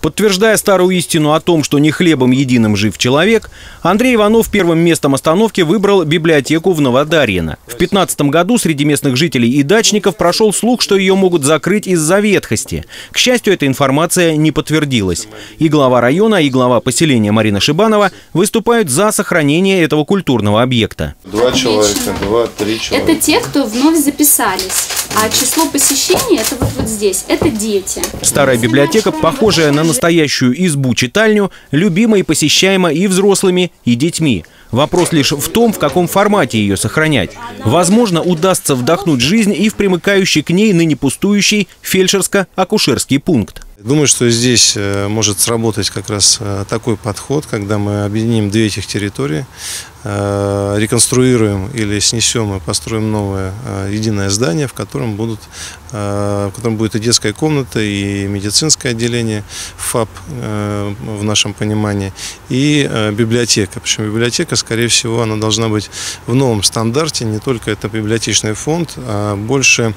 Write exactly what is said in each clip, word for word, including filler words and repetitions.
Подтверждая старую истину о том, что не хлебом единым жив человек, Андрей Иванов первым местом остановки выбрал библиотеку в Новодарьино. В две тысячи пятнадцатом году среди местных жителей и дачников прошел слух, что ее могут закрыть из-за ветхости. К счастью, эта информация не подтвердилась. И глава района, и глава поселения Марина Шибанова выступают за сохранение этого культурного объекта. Два человека, два, три человека. Это те, кто вновь записались. А число посещений, это вот, вот здесь, это дети. Старая библиотека, похожая на настоящую избу-читальню, любима и посещаема и взрослыми, и детьми. Вопрос лишь в том, в каком формате ее сохранять. Возможно, удастся вдохнуть жизнь и в примыкающий к ней ныне пустующий фельдшерско-акушерский пункт. Думаю, что здесь может сработать как раз такой подход, когда мы объединим две этих территории, реконструируем или снесем и построим новое единое здание, в котором, будут, в котором будет и детская комната, и медицинское отделение, ФАП в нашем понимании, и библиотека. Причем библиотека, скорее всего, она должна быть в новом стандарте, не только это библиотечный фонд, а больше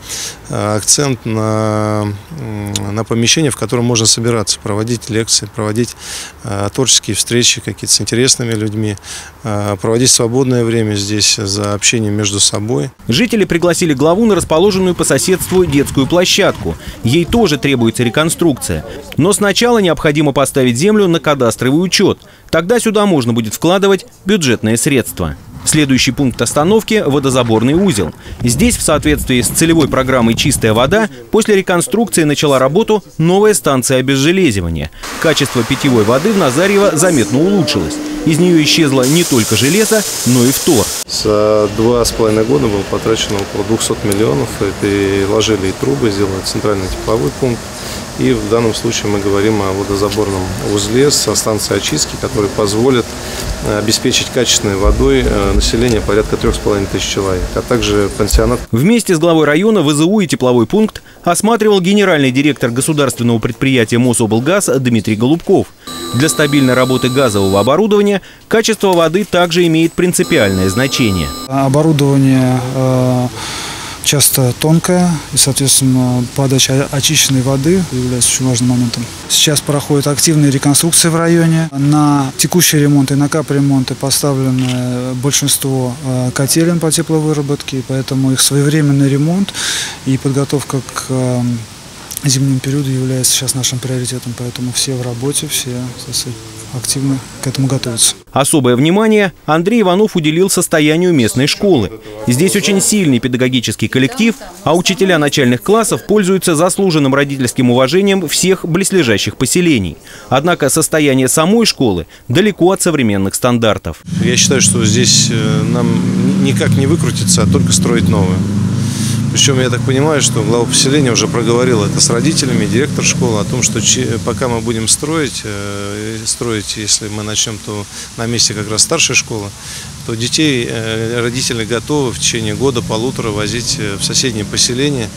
акцент на, на помещение, в котором можно собираться, проводить лекции, проводить творческие встречи какие-то с интересными людьми, проводить свободное время здесь за общением между собой. Жители пригласили главу на расположенную по соседству детскую площадку. Ей тоже требуется реконструкция. Но сначала необходимо поставить землю на кадастровый учет. Тогда сюда можно будет вкладывать бюджетные средства. Следующий пункт остановки – водозаборный узел. Здесь, в соответствии с целевой программой «Чистая вода», после реконструкции начала работу новая станция обезжелезивания. Качество питьевой воды в Назарьево заметно улучшилось. Из нее исчезло не только железо, но и фтор. За два с половиной года было потрачено около двухсот миллионов. Переложили и трубы, сделали центральный тепловой пункт. И в данном случае мы говорим о водозаборном узле со станцией очистки, который позволит обеспечить качественной водой население порядка трех с половиной тысяч человек, а также пансионат. Вместе с главой района вэ зэ у и тепловой пункт осматривал генеральный директор государственного предприятия Мособлгаз Дмитрий Голубков. Для стабильной работы газового оборудования качество воды также имеет принципиальное значение. Оборудование э часто тонкая, и, соответственно, подача очищенной воды является очень важным моментом. Сейчас проходят активные реконструкции в районе. На текущие ремонты и на капремонты поставлено большинство котелен по тепловыработке, поэтому их своевременный ремонт и подготовка к зимнему периоду является сейчас нашим приоритетом, поэтому все в работе, все активно к этому готовятся. Особое внимание Андрей Иванов уделил состоянию местной школы. Здесь очень сильный педагогический коллектив, а учителя начальных классов пользуются заслуженным родительским уважением всех близлежащих поселений. Однако состояние самой школы далеко от современных стандартов. Я считаю, что здесь нам никак не выкрутиться, а только строить новое. Причем я так понимаю, что глава поселения уже проговорил это с родителями, директор школы, о том, что пока мы будем строить, строить, если мы начнем, то на месте как раз старшей школы, то детей родители готовы в течение года-полутора возить в соседнее поселение,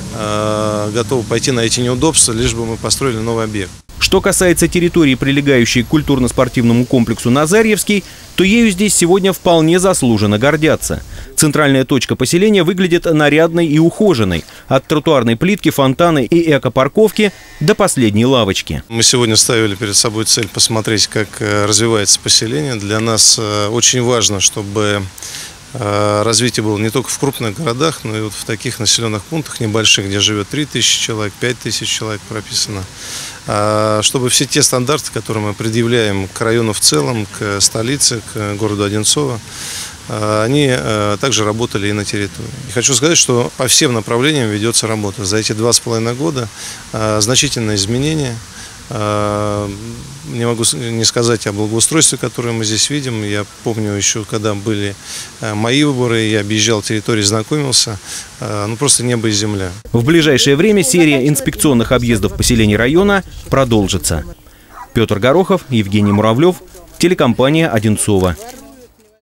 готовы пойти на эти неудобства, лишь бы мы построили новый объект. Что касается территории, прилегающей к культурно-спортивному комплексу «Назарьевский», то ею здесь сегодня вполне заслуженно гордятся. Центральная точка поселения выглядит нарядной и ухоженной. От тротуарной плитки, фонтана и экопарковки до последней лавочки. Мы сегодня ставили перед собой цель посмотреть, как развивается поселение. Для нас очень важно, чтобы развитие было не только в крупных городах, но и вот в таких населенных пунктах небольших, где живет три тысячи человек, пять тысяч человек прописано. Чтобы все те стандарты, которые мы предъявляем к району в целом, к столице, к городу Одинцово, они также работали и на территории. И хочу сказать, что по всем направлениям ведется работа. За эти два с половиной года значительные изменения. Не могу не сказать о благоустройстве, которое мы здесь видим. Я помню еще, когда были мои выборы, я объезжал территорию, знакомился. Ну, просто небо и земля. В ближайшее время серия инспекционных объездов поселений района продолжится. Петр Горохов, Евгений Муравлев, телекомпания «Одинцово».